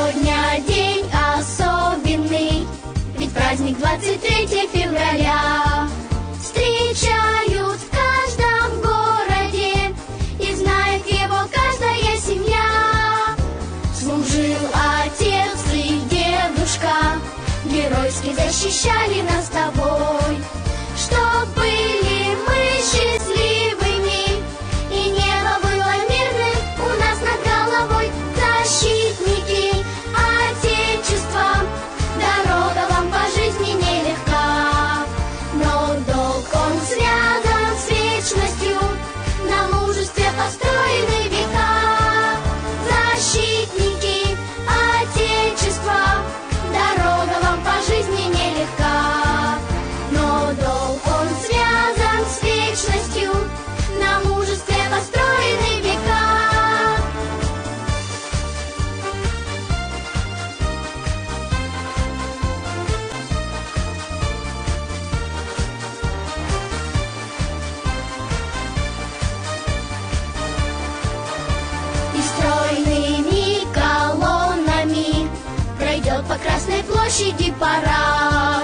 Сегодня день особенный, ведь праздник 23 февраля. Встречают в каждом городе, и знает его каждая семья. Служил отец и дедушка, геройски защищали нас с тобой. Чтоб были мы счастливыми, и небо было мирным у нас над головой. Защитники Отечества, дорога вам по жизни нелегка, но долг он связан с вечностью, на мужестве построены века. Защитники Отечества, дорога вам по жизни нелегка, но долг он связан с вечностью, на мужестве построены века. И стройными колоннами пройдет по Красной площади парад.